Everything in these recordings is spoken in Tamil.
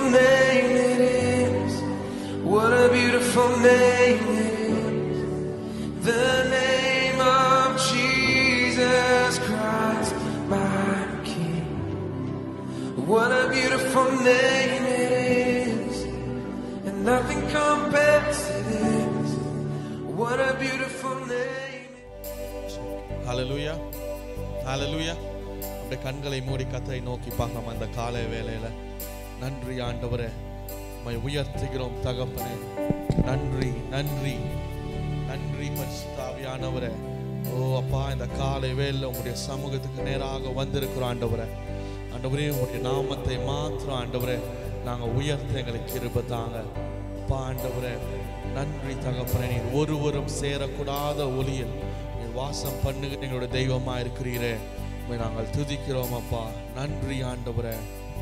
beautiful name it is. What a beautiful name it is. The name of Jesus Christ, my King. What a beautiful name it is. And nothing compares to this. What a beautiful name. Hallelujah. Hallelujah. நம்முடைய கண்களை மூடி கர்த்தரை நோக்கி பார்க்கலாம். அந்த காலை வேளையில நன்றி ஆண்டவரே, உம்மை உயர்த்துகிறோம் தகப்பனே. நன்றி நன்றி நன்றி பரிசுத்த ஆவியானவரே. ஓ அப்பா, இந்த காலை வேளையில உம்முடைய சமூகத்துக்கு நேராக வந்திருக்கிறோம் ஆண்டவரே. ஆண்டவரே, உம்முடைய நாமத்தை மாத்திரம் ஆண்டவரே நாங்கள் உயர்த்த எங்களுக்கு கிருபை தாங்க. அப்பா ஆண்டவரே, நன்றி தகப்பனே. நீர் ஒருவரும் சேரக்கூடாத ஒளியில் நீர் வாசம் பண்ணுகிற எங்களுடைய தெய்வமா இருக்கிறீரே, உம்மை நாங்கள் துதிக்கிறோம் அப்பா. நன்றி ஆண்டவரே.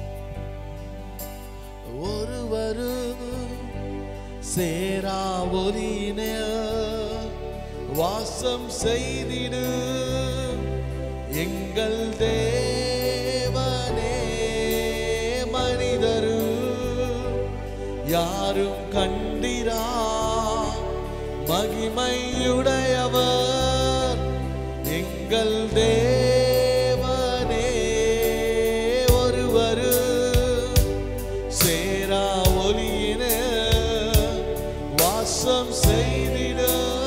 ஒருவரும் சேரா ஒளியினே வாசம் செய்திடு எங்கள் தேவனே. மனிதரு யாரும் கண்டிரா மகிமையுடையவர் எங்கள் தேவனே. ஒருவரு சேரா ஒளியினே வாசம் செய்திட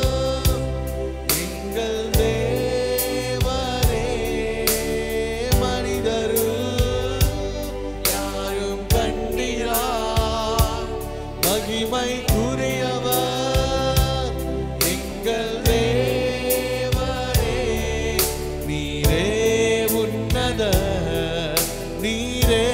எங்கள் தேவனே. மனிதரு யாரும் கண்டிரா மகிமைக்குரியவர் எங்கள் தேவனே. நீரே உன்னத, நீரே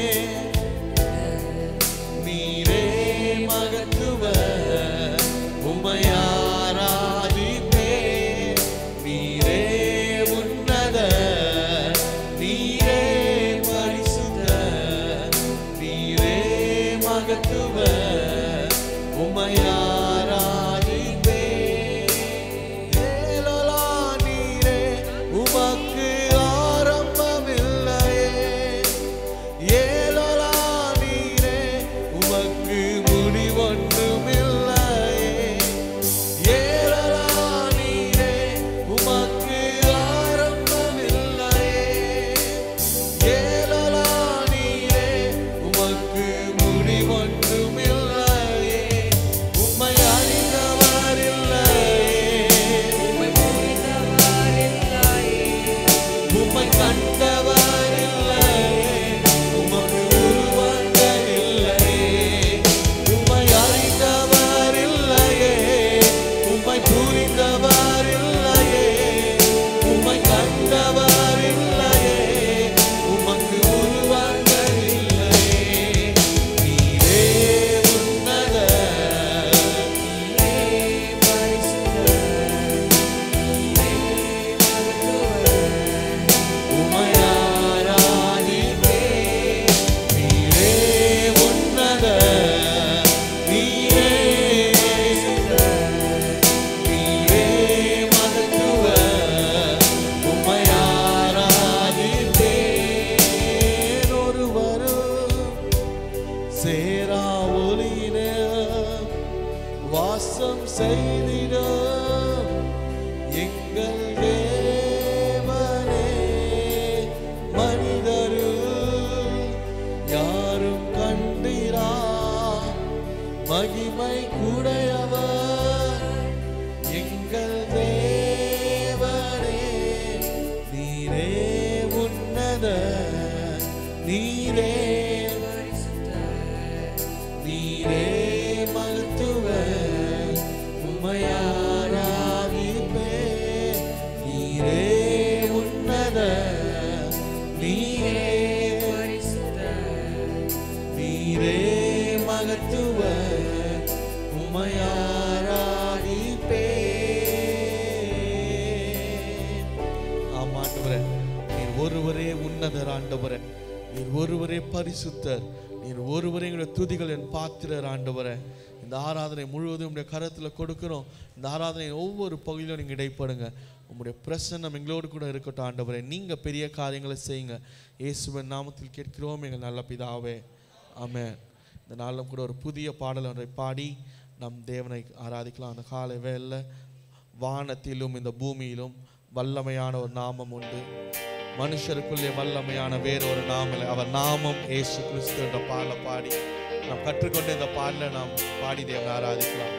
நீரே மகத்துவ, உம்மை ஆராதிப்பேன். நீரே உன்னத, நீரே பரிசுத்த, நீரே மகத்துவ, உம்மை ஆராதிப்பேன். ஏலோலா நீரே, உமக்கு ஆரம்பமில்லையே. ஏலோலா நீரே, உமக்கு முடிவொன்றுமில்லையே. ஏலோலா நீரே, உமக்கு ஆரம்பமில்லையே. ஏலோலா நீரே, உமக்கு முடிவொன்றுமில்லையே. உம்மை அறிந்தவர் இல்லையே, உம்மை கண்டவர் இல்லையே, உமக்கு உருவங்கள் இல்லையே. உம்மை அறிந்தவர் இல்லையே, உம்மை புரிந்தவர் இல்லையே, உம்மை கண்டவர் இல்லையே, உமக்கு உருவங்கள் இல்லையே. நீரே உன்னத, நீரே பரிசுத்த, உம்மை ஆராதிப்பேன். நீரே உன்னத, நீரே பரிசுத்த, நீரே மகத்துவ, உம்மை ஆராதிப்பேன். ஒருவரும் சேரா ஒளியினே வாசம் செய்திட எங்கள் தேவனே. மனிதரு யாரும் கண்டிரா மகிமை கூடையவர் எங்கள் தேவனே. நீரே உன்னத, நீரே நீரே மகத்துவ, உம்மை ஆராதிப்பேன். நீரே உன்னத, நீரே நீரே மகத்துவ, உம்மை ஆராதிப்பேன். ஆமா ஆண்டவரே, நீர் ஒருவரே உன்னதர் ஆண்டவரே. நீர் ஒருவரே பரிசுத்தர். நீர் ஒருவரே எங்களுடைய துதிகள் என் பாத்திரர் ஆண்டவரே. இந்த ஆராதனை முழுவதும் உடைய கரத்தில் கொடுக்கிறோம். இந்த ஆராதனை ஒவ்வொரு பகுதியிலும் நீங்கள் இடைப்படுங்க. உங்களுடைய பிரசன்னம் எங்களோடு கூட இருக்கட்டும் ஆண்டவரே. நீங்கள் பெரிய காரியங்களை செய்யுங்க. இயேசுவின் நாமத்தில் கேட்கிறோம் எங்கள் நல்ல பிதாவே. ஆமென். இந்த நாளிலும் கூட ஒரு புதிய பாடல் ஒன்றை பாடி நம் தேவனை ஆராதிக்கலாம். அந்த காலை வேளையில் வானத்திலும் இந்த பூமியிலும் வல்லமையான ஒரு நாமம் உண்டு. மனுஷருக்குள்ளே வல்லமையான வேறொரு நாமம், அவர் நாமம் இயேசு கிறிஸ்து என்ற பாடலை பாடி நாம் கற்றுக்கொண்ட இந்த பாடலை நாம் பாடி தேவனை ஆராதிக்கலாம்.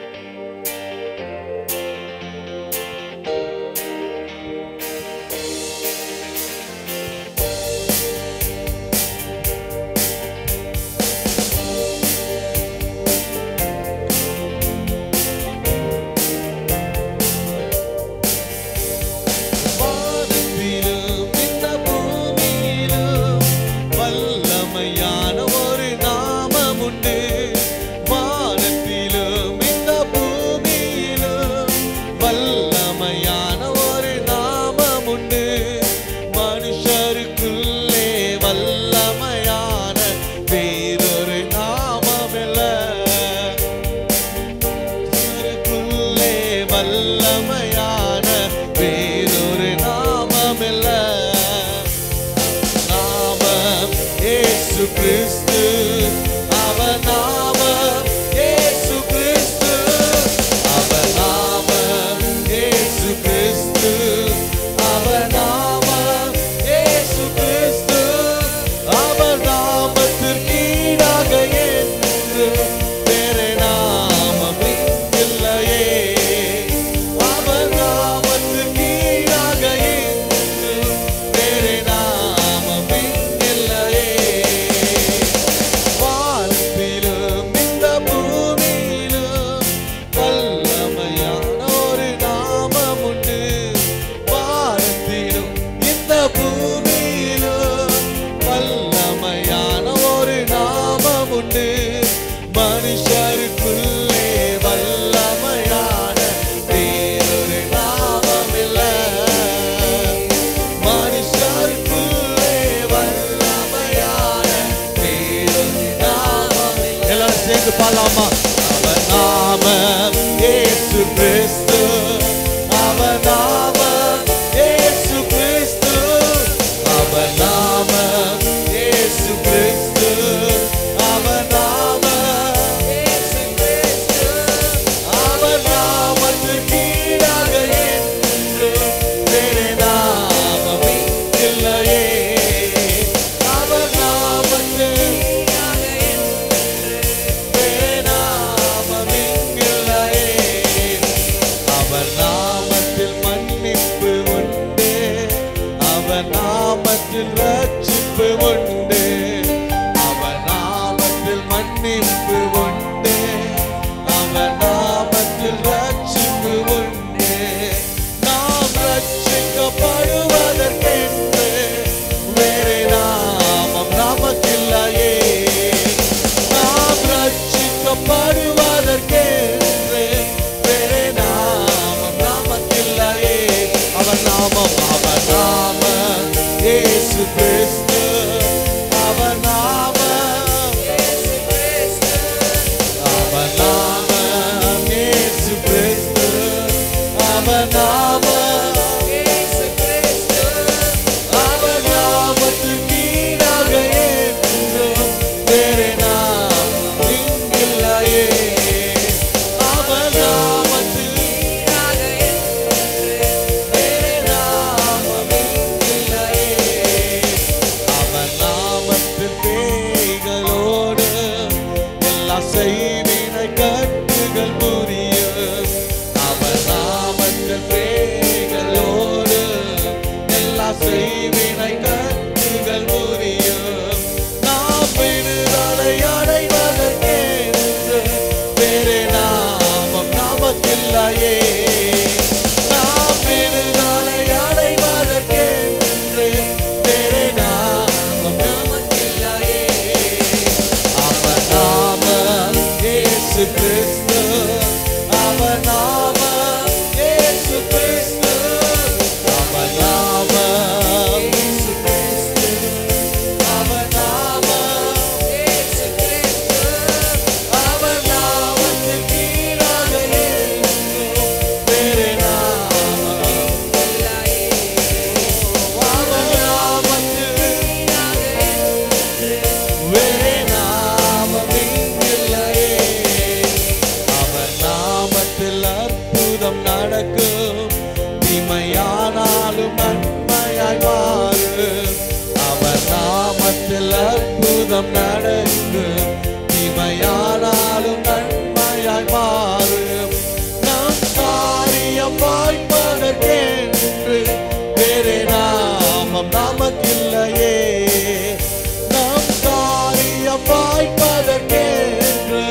நாமத்தில் அற்புதம் நடக்கும், தீமையானாலும் நன்மையாய் மாறும். அவர் நாமத்தில் அற்புதம் நடக்கும், தீமையானாலும் நன்மையாய் மாறும். நம் காரியம் வாய்ப்பதற்கென்று வேறே நாமம் நமக்கில்லையே. நம் காரியம் வாய்ப்பதற்கென்று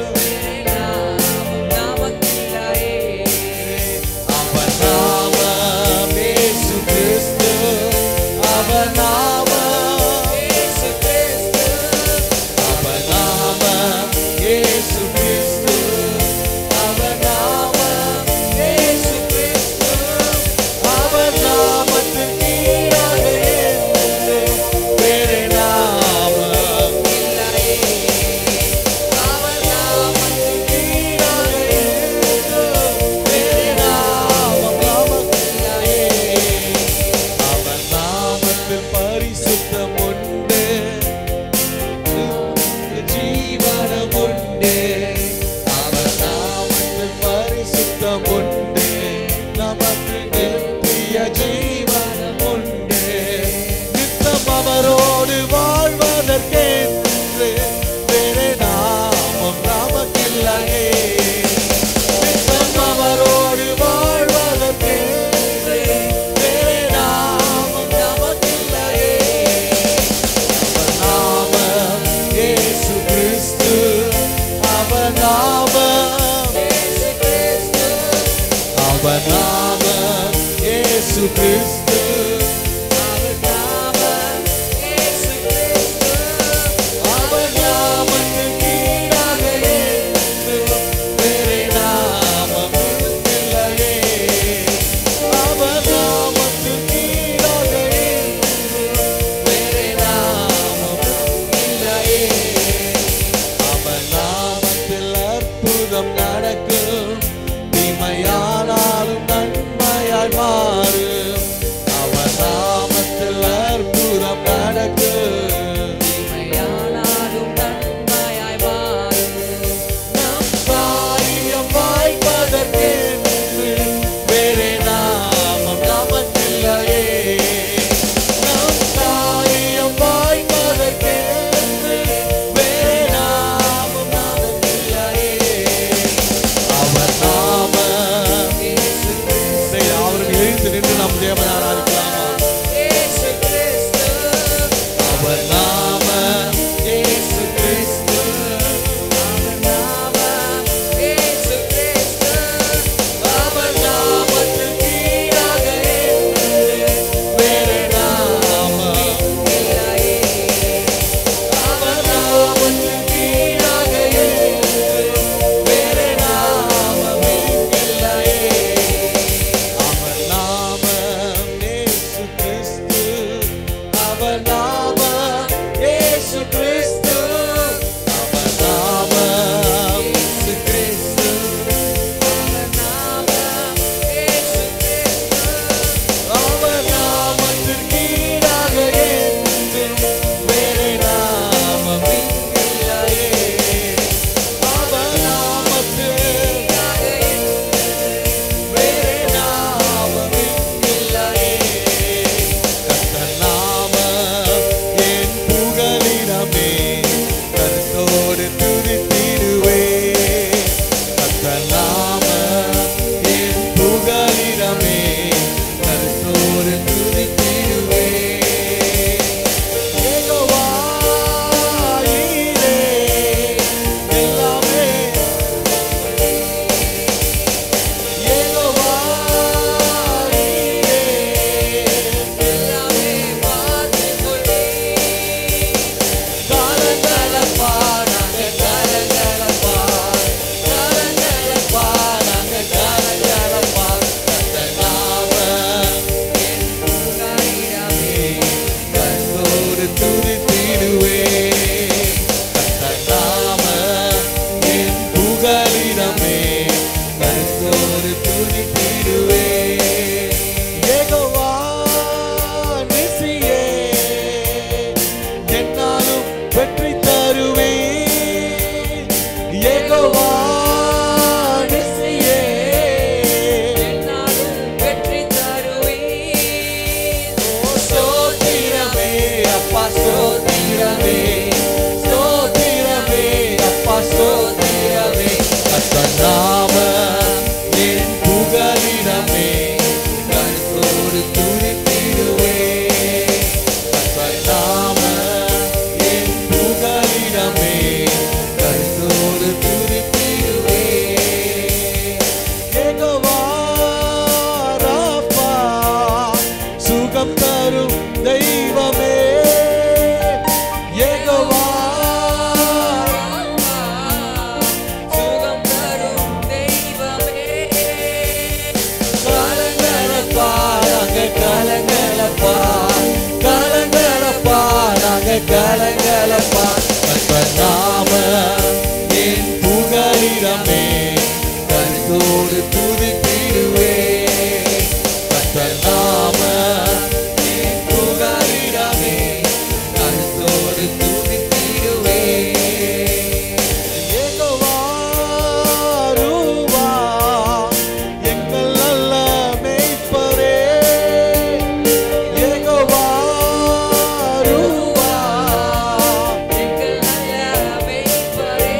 அவர் நாமம் இயேசு கிறிஸ்து, அவர் நாமம் இயேசு கிறிஸ்து, அவர் நாமம் இயேசு கிறிஸ்து, அவர் நாமம் இயேசு கிறிஸ்து. அவர் நாமத்தின் கீழாக என்று வேறே நாமம் இல்லையே. அவர் நாமத்தின் கீழாக என்று வேறே நாமம் நமக்கில்லையே. அவர் நாமத்தில் பரிசுத்தம் உண்டு, ஜீவனம் உண்டு. அவர் நாமத்தில் பரிசுத்தம் உண்டு, நமக்கு நித்திய ஜீவனம் உண்டு. நித்தம் அவரோடு வாழ்வதற்கென்று வேறே நாமம் நமக்கில்லையே. நித்தம் அவரோடு வாழ்வதற்கென்று வேறே நாமம் நமக்கில்லையே. அவர் நாமம் இயேசு கிறிஸ்து, அவர் நாமம் இயேசு கிறிஸ்து, அவர் நாமம் இயேசு கிறிஸ்து, அவர் நாமம் இயேசு கிறிஸ்து. அவர் நாமத்தின் கீழாக என்று வேறே நாமம் இல்லையே. அவர் நாமத்தின் கீழாக என்று வேறே நாமம் இல்லையே. அவர் நாமத்தில் அற்புதம் நடக்கும், தீமையானாலும் நன்மையாய் மாறும். கருத்தோடு துதித்திடுவேன். கர்த்தர் நாமத்தின் புகலிடமே கருத்தோடு துதித்திடுவேன். யெகோவா ரூவா எங்கள் நல்ல மேய்ப்பரே. யெகோவா ரூவா எங்கள் நல்ல மேய்ப்பரே.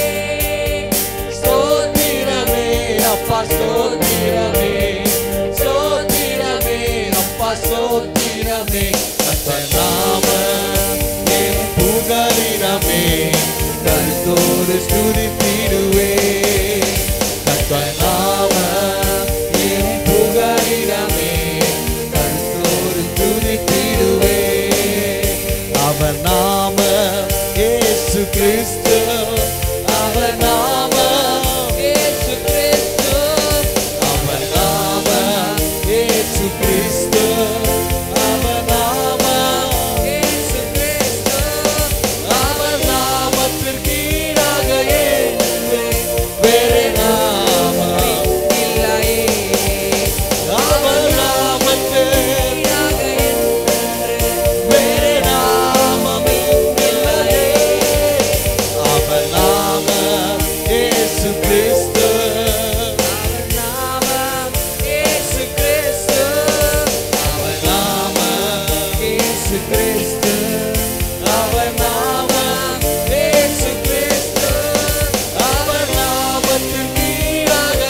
ஸ்தோத்திரமே அப்பா ஸ்தோத்திரமே, ஸ்தோத்திரமே அப்பா ஸ்தோத்திரமே. கர்த்தர் நாமத்தின் புகலிடமே கருத்தோடு துதித்திடுவேன். கர்த்தர் நாமத்தின் புகலிடமே கருத்தோடு துதித்திடுவேன். அவர் நாமம் இயேசு கிறிஸ்து, அவர் நாமம் இயேசு கிறிஸ்து, அவர் நாமம் இயேசு கிறிஸ்து, அவர் நாமம் இயேசு கிறிஸ்து. அவர் நாமத்திற்கு ஈடாக வேறு நாமம் இல்லையே. அவர் நாமத்திற்கு வேறு நாமம் இல்லையே. அவர் நாமம் இயேசு கிறிஸ்து, அவர் நாமம் இயேசு கிறிஸ்து, அவர் நாமம் இயேசு கிறிஸ்து, அவர் நாமம் இயேசு கிறிஸ்து. அவர் நாமத்திற்கு ஈடாக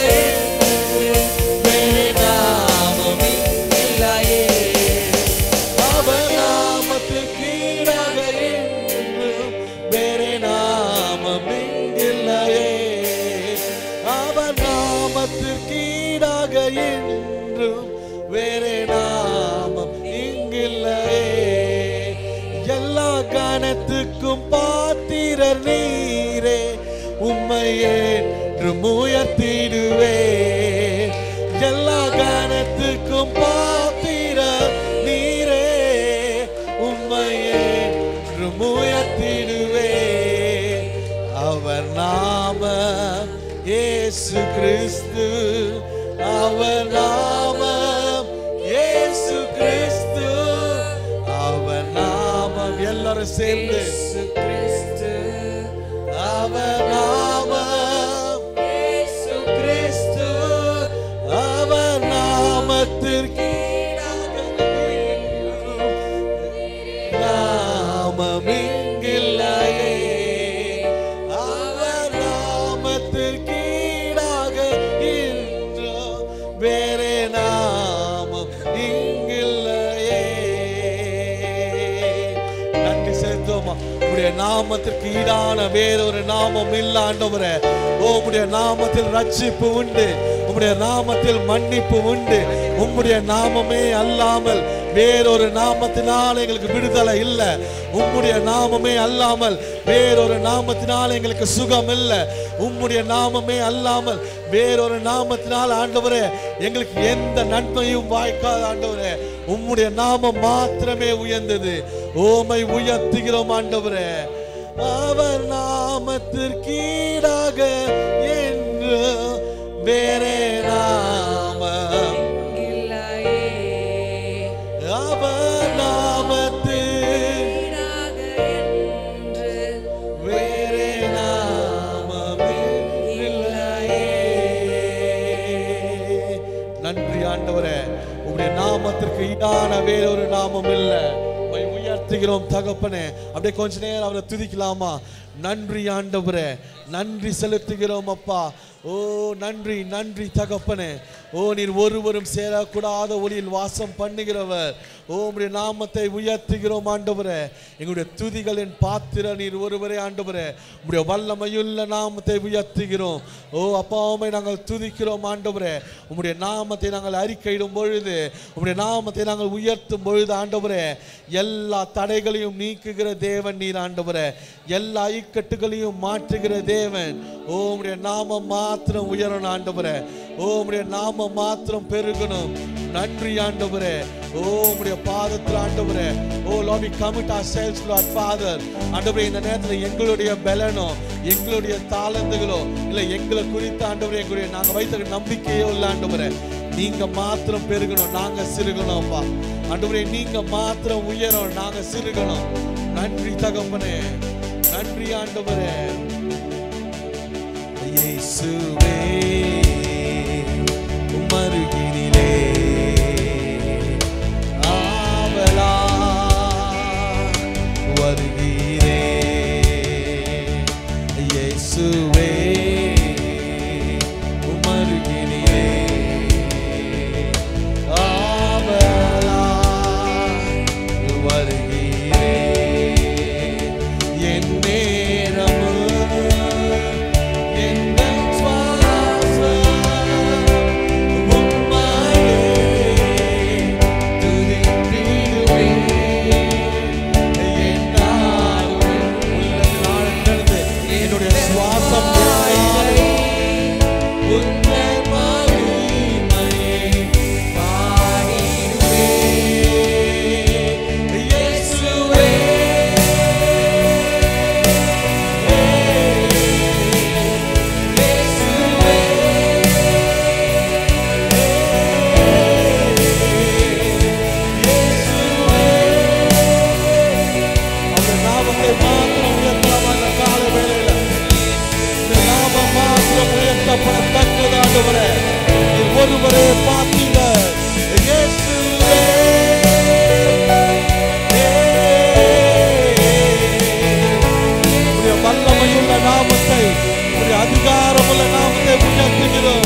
வேறு நாமம் இல்லையே. அவர் நாமத்திற்கு ஈடாக வேறு நாமம் இல்லையே. அவர் நாமத்திற்கு ஈடாக என்றும் வேறு நாமம் இங்கில்லையே. எல்லா கனத்துக்கும் பாத்திரர் நீரே, உம்மை என்றும் உயர்த்திடுவேன். எல்லா கனத்துக்கும் பாத்திரர் நீரே, உம்மை என்றும் உயர்த்திடுவேன். அவர் நாமம் இயேசு கிறிஸ்து, அவர் நாமம் இயேசு கிறிஸ்து, அவர் நாமம் எல்லாரும் சேர்ந்து இயேசு கிறிஸ்து, அவர் நாமம் இயேசு கிறிஸ்து, அவர் நாமத்திற்கு நாமம் இங்கில்லையே. அவர் நாமத்திற்கு ஈடாக என்றும் வேறு நாமம் இங்கில்லையே. நன்றி செலுத்துவோமா? உம்முடைய நாமத்திற்கு ஈடான வேறொரு நாமம் இல்ல ஆண்டவரே. உம்முடைய நாமத்தில் ரட்சிப்பு உண்டு, உம்முடைய நாமத்தில் மன்னிப்பு உண்டு. உம்முடைய நாமமே அல்லாமல் வேறொரு நாமத்தினால் எங்களுக்கு விடுதலை இல்லை. உம்முடைய நாமமே அல்லாமல் வேறொரு நாமத்தினால் எங்களுக்கு சுகம் இல்லை. உம்முடைய நாமமே அல்லாமல் வேறொரு நாமத்தினால் ஆண்டவரே எங்களுக்கு எந்த நன்மையும் வாய்க்காத ஆண்டவரே. உம்முடைய நாமம் மாத்திரமே உயர்ந்தது. ஓமை உயர்த்துகிறோம் ஆண்டவரே. அவர் நாமத்திற்கு ஈடாக என்று வேறே நாமம் இல்லையே. அவர் நாமத்திற்கு ஈடாக என்று வேறே நாமம் இல்லையே. நன்றி ஆண்டவரே. உம்முடைய நாமத்திற்கு ஈடான வேறொரு நாமம் இல்லை. உயர்த்துகிறோம் தகப்பனே. அப்படியே கொஞ்ச நேரம் அவரை துதிக்கலாமா? நன்றி ஆண்டவரே, நன்றி செலுத்துகிறோம் அப்பா. ஓ நன்றி நன்றி தகப்பனே. ஓ நீர் ஒருவரும் சேரக்கூடாத ஒளியில் வாசம் பண்ணுகிறவர். ஓ உம்முடைய நாமத்தை உயர்த்துகிறோம் ஆண்டவரே. எங்களுடைய துதிகளின் பாத்திர நீர் ஒருவரே ஆண்டவரே. உம்முடைய வல்லமையுள்ள நாமத்தை உயர்த்துகிறோம். ஓ அப்பாவை நாங்கள் துதிக்கிறோம் ஆண்டவரே. உம்முடைய நாமத்தை நாங்கள் அறிக்கையிடும் பொழுது, உம்முடைய நாமத்தை நாங்கள் உயர்த்தும் பொழுது ஆண்டவரே, எல்லா தடைகளையும் நீக்குகிற தேவன் நீர் ஆண்டவரே. எல்லா இக்கட்டுகளையும் மாற்றுகிற தேவன். ஓ உம்முடைய நாமம் மாத்திரம் உயரணும் ஆண்டவரே. ஓ உம்முடைய நாமம் மாத்திரம் பெருகணும். நன்றி ஆண்டவரே. ஓ உம்முடைய பாதத்தில் ஆண்டவரே, ஓ Lord, we commit ourselves, Lord Father. ஆண்டவரே, இந்த நேரத்தில் எங்களுடைய பலனோ எங்களுடைய தாளந்துகளோ இல்ல எங்களை குறித்து ஆண்டவரே எங்களுடைய நாங்க வைத்த நம்பிக்கையோ இல்ல ஆண்டவரே, நீங்க மாத்திரம் பெருகணும், நாங்க சிறுகணும் அப்பா. ஆண்டவரே, நீங்க மாத்திரம் உயரணும், நாங்க சிறுகணும். நன்றி தகப்பனே, நன்றி ஆண்டவரே. இயேசுவே உமருகினிலே ஆவலா வருகிறே. இயேசுவே உமருகினிலே ஆவலா வருகிறே. என் நேரமும் ஒருவரே பார்த்தீங்க. இயேசுவே உம்முடைய வல்லமையுள்ள நாமத்தை, உம்முடைய அதிகாரமுள்ள நாமத்தை உயர்த்துகிறோம்.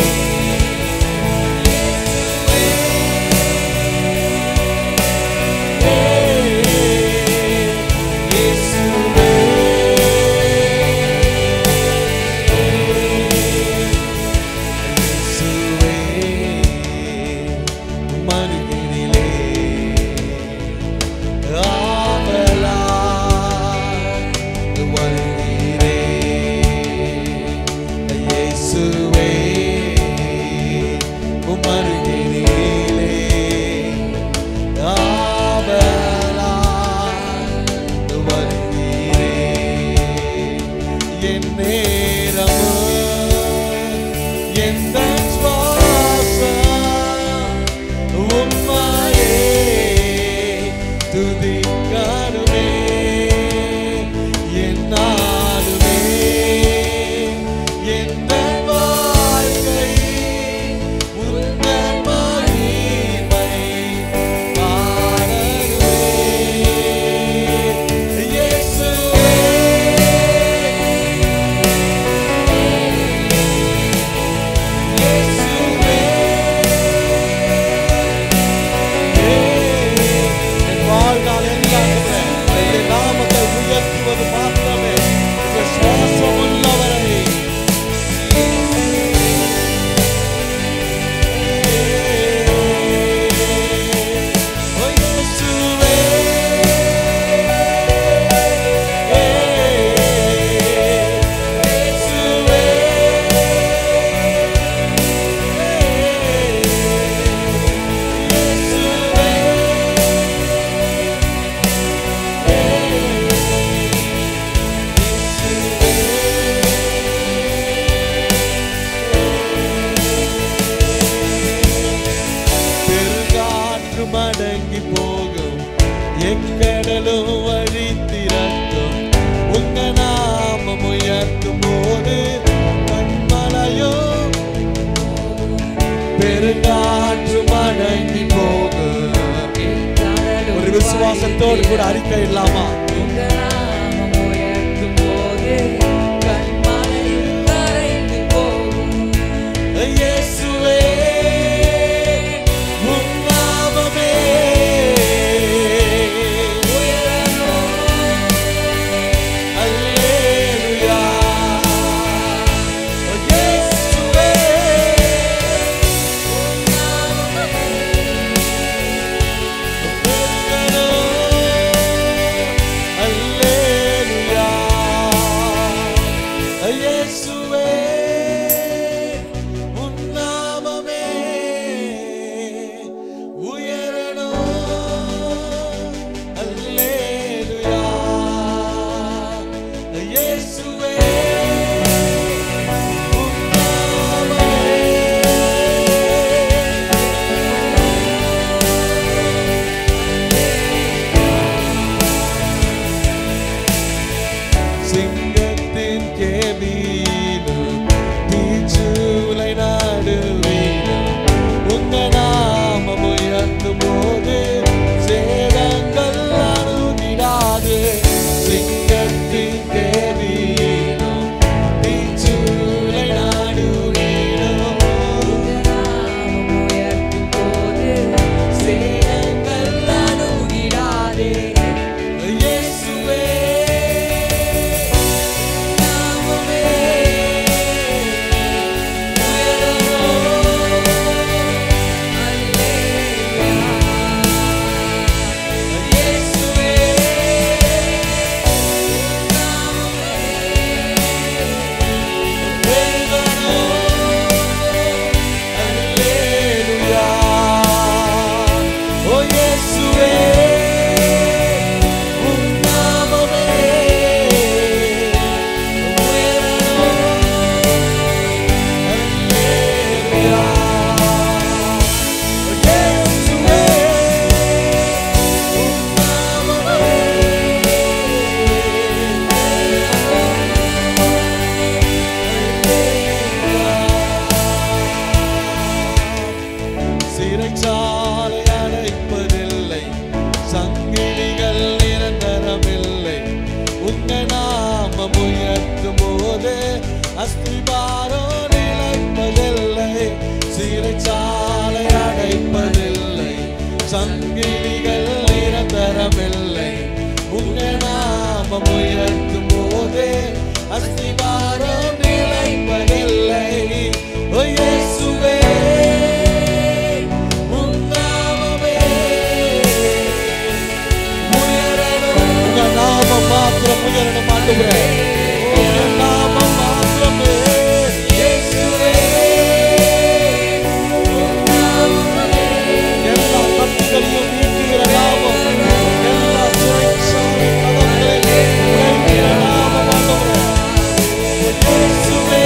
மடங்கி போகும் எக்கடலும் வழி திறக்கும். உங்க நாமம் உயர்த்தும் போது கண்மலையோ பெருங்காற்று மடங்கி போகும். ஒரு விசுவாசத்தோடு கூட அறிக்கை இல்லாமா? Alleluia. ஆண்டவரே. உங்க நாமம் மாத்திரமே இயேசுவே. எல்லா கட்டுகளையும் நீக்குகிற நாமம், எல்லா சிறைச்சாலை கதவுகளை உடைக்கிற நாமம் ஆண்டவரே. இயேசுவே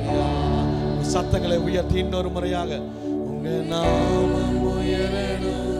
சத்தங்களை உயர்த்தி இன்னொரு முறையாக உங்க நாமம் உயரணும்.